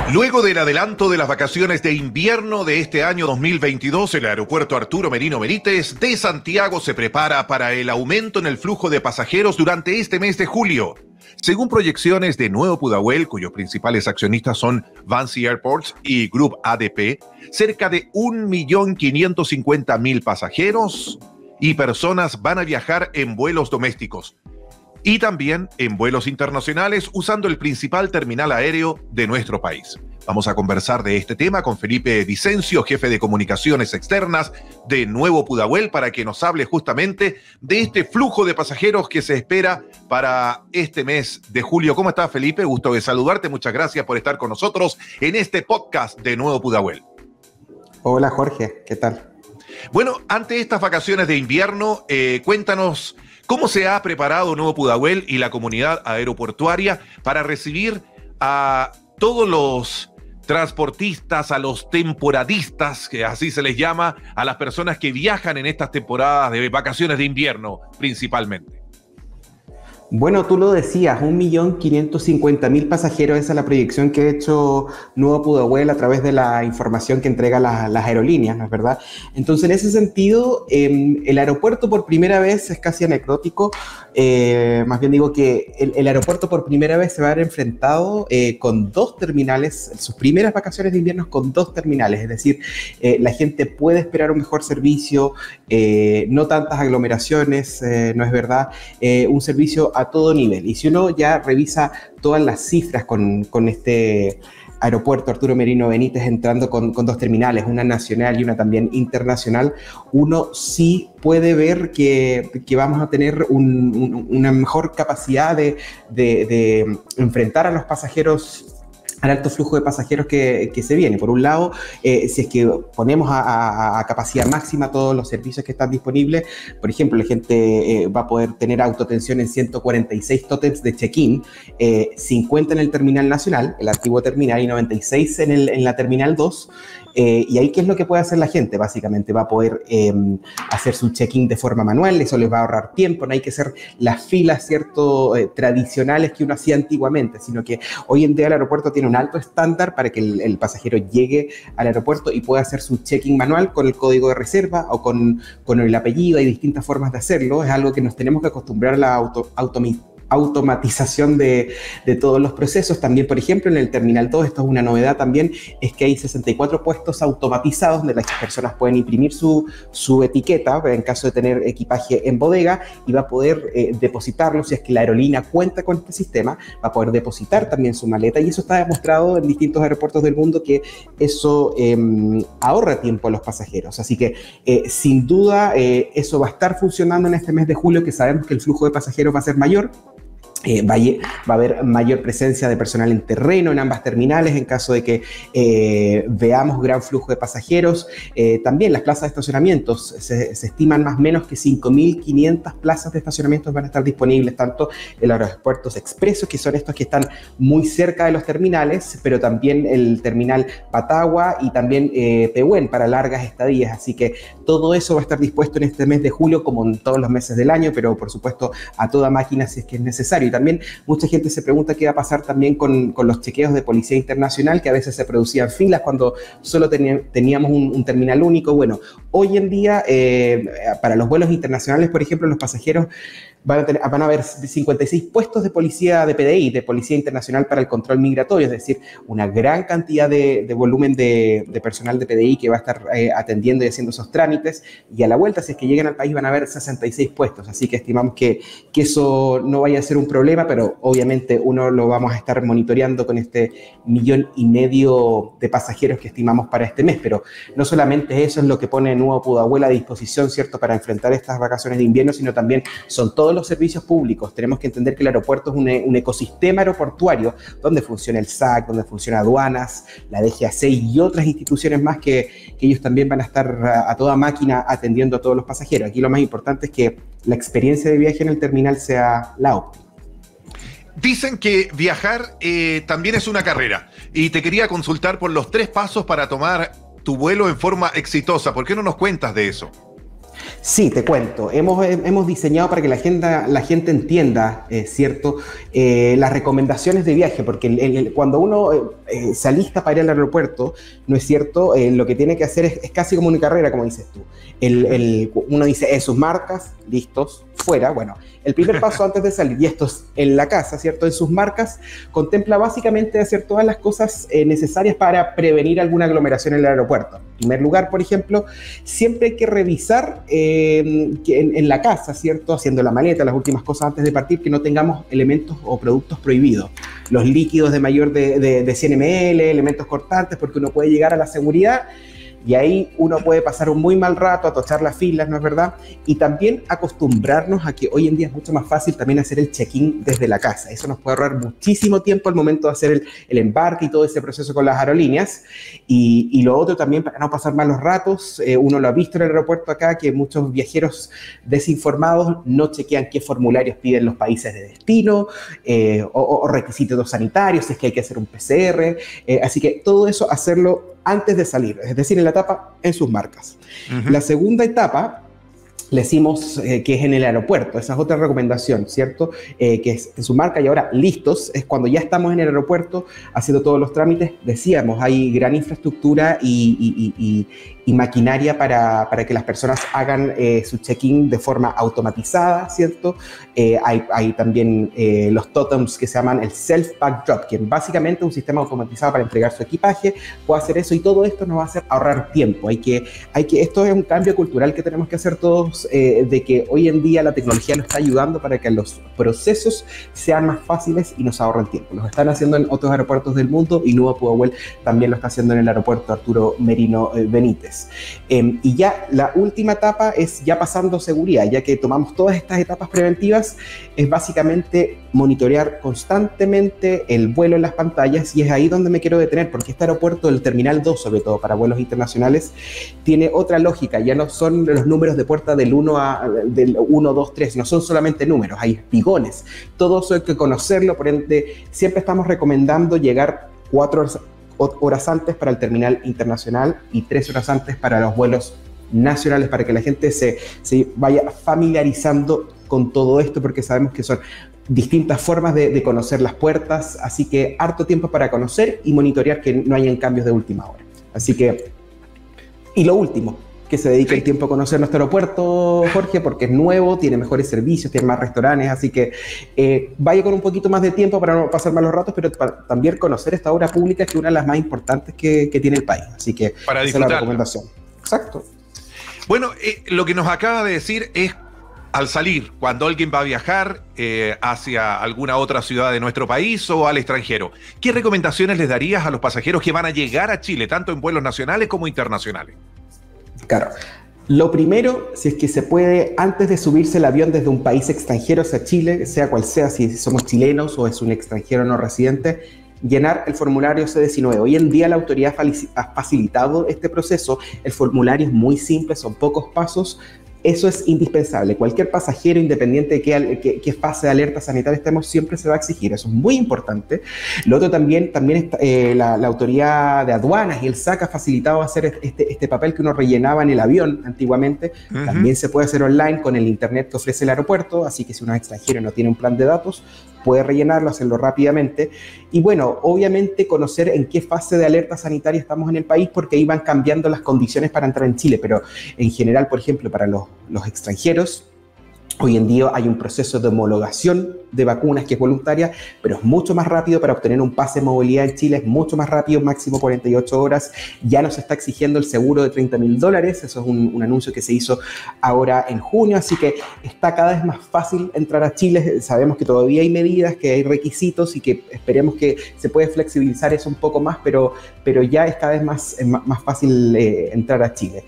Luego del adelanto de las vacaciones de invierno de este año 2022, el aeropuerto Arturo Merino Benítez de Santiago se prepara para el aumento en el flujo de pasajeros durante este mes de julio. Según proyecciones de Nuevo Pudahuel, cuyos principales accionistas son VINCI Airports y Group ADP, cerca de 1.550.000 pasajeros y personas van a viajar en vuelos domésticos y también en vuelos internacionales usando el principal terminal aéreo de nuestro país. Vamos a conversar de este tema con Felipe Vicencio, jefe de comunicaciones externas de Nuevo Pudahuel, para que nos hable justamente de este flujo de pasajeros que se espera para este mes de julio. ¿Cómo estás, Felipe? Gusto de saludarte. Muchas gracias por estar con nosotros en este podcast de Nuevo Pudahuel. Hola, Jorge. ¿Qué tal? Bueno, ante estas vacaciones de invierno, cuéntanos cómo se ha preparado Nuevo Pudahuel y la comunidad aeroportuaria para recibir a todos los transportistas, a los temporadistas, que así se les llama, a las personas que viajan en estas temporadas de vacaciones de invierno principalmente. Bueno, tú lo decías, 1.550.000 pasajeros, esa es la proyección que ha hecho Nuevo Pudahuel a través de la información que entrega las aerolíneas, ¿no es verdad? Entonces, en ese sentido, el aeropuerto por primera vez es casi anecdótico, más bien digo que el aeropuerto por primera vez se va a ver enfrentado con dos terminales, sus primeras vacaciones de invierno con dos terminales, es decir, la gente puede esperar un mejor servicio, no tantas aglomeraciones, ¿no es verdad? Un servicio a todo nivel. Y si uno ya revisa todas las cifras con este aeropuerto Arturo Merino Benítez entrando con dos terminales, una nacional y una también internacional, uno sí puede ver que vamos a tener una mejor capacidad de enfrentar a los pasajeros, al alto flujo de pasajeros que se viene. Por un lado, si es que ponemos a capacidad máxima todos los servicios que están disponibles, por ejemplo, la gente va a poder tener autoatención en 146 tótems de check-in, 50 en el terminal nacional, el antiguo terminal, y 96 en la terminal 2. Y ahí, ¿qué es lo que puede hacer la gente? Básicamente va a poder hacer su check-in de forma manual, eso les va a ahorrar tiempo, no hay que hacer las filas, ¿cierto?, tradicionales que uno hacía antiguamente, sino que hoy en día el aeropuerto tiene un alto estándar para que el pasajero llegue al aeropuerto y pueda hacer su check-in manual con el código de reserva o con el apellido. Hay distintas formas de hacerlo, es algo que nos tenemos que acostumbrar a la automatización de todos los procesos. También, por ejemplo, en el Terminal 2, esto es una novedad también, es que hay 64 puestos automatizados donde las personas pueden imprimir su etiqueta en caso de tener equipaje en bodega y va a poder depositarlo. Si es que la aerolínea cuenta con este sistema, va a poder depositar también su maleta, y eso está demostrado en distintos aeropuertos del mundo que eso ahorra tiempo a los pasajeros. Así que sin duda eso va a estar funcionando en este mes de julio, que sabemos que el flujo de pasajeros va a ser mayor. Va a haber mayor presencia de personal en terreno en ambas terminales en caso de que veamos gran flujo de pasajeros. También las plazas de estacionamientos, se estiman más o menos que 5.500 plazas de estacionamientos van a estar disponibles, tanto en los aeropuertos expresos, que son estos que están muy cerca de los terminales, pero también el terminal Patagua y también Pehuen para largas estadías. Así que todo eso va a estar dispuesto en este mes de julio, como en todos los meses del año, pero por supuesto a toda máquina si es que es necesario. Y también mucha gente se pregunta qué va a pasar también con los chequeos de Policía Internacional, que a veces se producían filas cuando solo teníamos un terminal único. Bueno, hoy en día, para los vuelos internacionales, por ejemplo, los pasajeros van a haber 56 puestos de policía de PDI, de Policía Internacional para el Control Migratorio, es decir, una gran cantidad de volumen de personal de PDI que va a estar atendiendo y haciendo esos trámites, y a la vuelta, si es que llegan al país, van a haber 66 puestos, así que estimamos que eso no vaya a ser un problema, pero obviamente uno lo vamos a estar monitoreando con este 1,5 millones de pasajeros que estimamos para este mes. Pero no solamente eso es lo que pone Nuevo Pudahuel a disposición, ¿cierto?, para enfrentar estas vacaciones de invierno, sino también son todos los servicios públicos. Tenemos que entender que el aeropuerto es un ecosistema aeroportuario donde funciona el SAC, donde funciona aduanas, la DGAC y otras instituciones más que ellos también van a estar a toda máquina atendiendo a todos los pasajeros. Aquí lo más importante es que la experiencia de viaje en el terminal sea la óptima. Dicen que viajar también es una carrera, y te quería consultar por los 3 pasos para tomar tu vuelo en forma exitosa. ¿Por qué no nos cuentas de eso? Sí, te cuento. Hemos diseñado para que la gente entienda, ¿cierto? Las recomendaciones de viaje, porque cuando uno se alista para ir al aeropuerto, ¿no es cierto? Lo que tiene que hacer es casi como una carrera, como dices tú. Uno dice, sus marcas, listos, fuera. Bueno, el primer paso antes de salir, y esto es en la casa, ¿cierto? En sus marcas, contempla básicamente hacer todas las cosas necesarias para prevenir alguna aglomeración en el aeropuerto. En primer lugar, por ejemplo, siempre hay que revisar que en la casa, ¿cierto? Haciendo la maleta, las últimas cosas antes de partir, que no tengamos elementos o productos prohibidos. Los líquidos de mayor de 100 ml, elementos cortantes, porque uno puede llegar a la seguridad y ahí uno puede pasar un muy mal rato, atochar las filas, ¿no es verdad? Y también acostumbrarnos a que hoy en día es mucho más fácil también hacer el check-in desde la casa. Eso nos puede ahorrar muchísimo tiempo al momento de hacer el embarque y todo ese proceso con las aerolíneas. Y lo otro también, para no pasar malos ratos, uno lo ha visto en el aeropuerto acá, que muchos viajeros desinformados no chequean qué formularios piden los países de destino o requisitos sanitarios, si es que hay que hacer un PCR. Así que todo eso hacerlo antes de salir, es decir, en la etapa en sus marcas. La segunda etapa, le decimos que es en el aeropuerto, esa es otra recomendación, ¿cierto? Que es en su marca y ahora listos, es cuando ya estamos en el aeropuerto haciendo todos los trámites, decíamos, hay gran infraestructura y maquinaria para que las personas hagan su check-in de forma automatizada, ¿cierto? Hay también los totems que se llaman el self-pack drop, que básicamente es un sistema automatizado para entregar su equipaje, puede hacer eso y todo esto nos va a hacer ahorrar tiempo. Esto es un cambio cultural que tenemos que hacer todos, de que hoy en día la tecnología nos está ayudando para que los procesos sean más fáciles y nos ahorren tiempo. Los están haciendo en otros aeropuertos del mundo y Nuevo Pudahuel también lo está haciendo en el aeropuerto Arturo Merino Benítez. Y ya la última etapa es ya pasando seguridad, ya que tomamos todas estas etapas preventivas, es básicamente monitorear constantemente el vuelo en las pantallas, y es ahí donde me quiero detener, porque este aeropuerto, el Terminal 2, sobre todo para vuelos internacionales, tiene otra lógica, ya no son los números de puerta del 1, 2, 3, no son solamente números, hay espigones, todo eso hay que conocerlo, por ende siempre estamos recomendando llegar 4 horas antes para el terminal internacional y 3 horas antes para los vuelos nacionales, para que la gente se vaya familiarizando con todo esto, porque sabemos que son distintas formas de conocer las puertas, así que harto tiempo para conocer y monitorear que no hayan cambios de última hora. Así que, y lo último, que se dedique el tiempo a conocer nuestro aeropuerto, Jorge, porque es nuevo, tiene mejores servicios, tiene más restaurantes, así que vaya con un poquito más de tiempo para no pasar malos ratos, pero para también conocer esta obra pública, que es una de las más importantes que tiene el país. Así que para esa es la recomendación. Exacto. Bueno, lo que nos acaba de decir es, al salir, cuando alguien va a viajar hacia alguna otra ciudad de nuestro país o al extranjero, ¿qué recomendaciones les darías a los pasajeros que van a llegar a Chile, tanto en vuelos nacionales como internacionales? Claro. Lo primero, si es que se puede, antes de subirse el avión desde un país extranjero hacia Chile, sea cual sea, si somos chilenos o es un extranjero no residente, llenar el formulario C-19. Hoy en día la autoridad ha facilitado este proceso. El formulario es muy simple, son pocos pasos. Eso es indispensable. Cualquier pasajero, independiente de qué fase de alerta sanitaria estemos, siempre se va a exigir. Eso es muy importante. Lo otro también está, la autoridad de aduanas y el SAC ha facilitado hacer este papel que uno rellenaba en el avión antiguamente. También se puede hacer online con el internet que ofrece el aeropuerto, así que si uno es extranjero y no tiene un plan de datos, puede rellenarlo, hacerlo rápidamente. Y bueno, obviamente conocer en qué fase de alerta sanitaria estamos en el país, porque ahí van cambiando las condiciones para entrar en Chile, pero en general, por ejemplo, para los extranjeros, hoy en día hay un proceso de homologación de vacunas que es voluntaria, pero es mucho más rápido. Para obtener un pase de movilidad en Chile es mucho más rápido, máximo 48 horas. Ya nos está exigiendo el seguro de $30.000. Eso es un anuncio que se hizo ahora en junio, así que está cada vez más fácil entrar a Chile. Sabemos que todavía hay medidas, que hay requisitos y que esperemos que se puede flexibilizar eso un poco más, pero ya es cada vez más fácil entrar a Chile.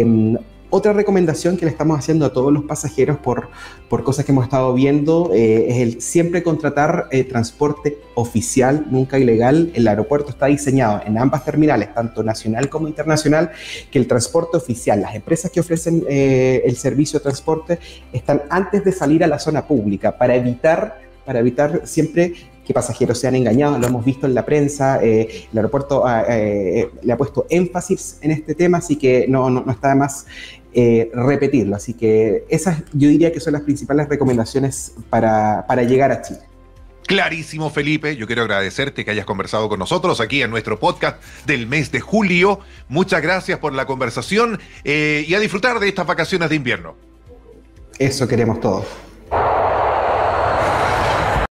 Otra recomendación que le estamos haciendo a todos los pasajeros por cosas que hemos estado viendo es el siempre contratar transporte oficial, nunca ilegal. El aeropuerto está diseñado en ambas terminales, tanto nacional como internacional, que el transporte oficial, las empresas que ofrecen el servicio de transporte, están antes de salir a la zona pública para evitar siempre pasajeros sean engañados, lo hemos visto en la prensa, el aeropuerto le ha puesto énfasis en este tema, así que no está de más repetirlo. Así que esas yo diría que son las principales recomendaciones para llegar a Chile. Clarísimo, Felipe. Yo quiero agradecerte que hayas conversado con nosotros aquí en nuestro podcast del mes de julio. Muchas gracias por la conversación y a disfrutar de estas vacaciones de invierno. Eso queremos todos.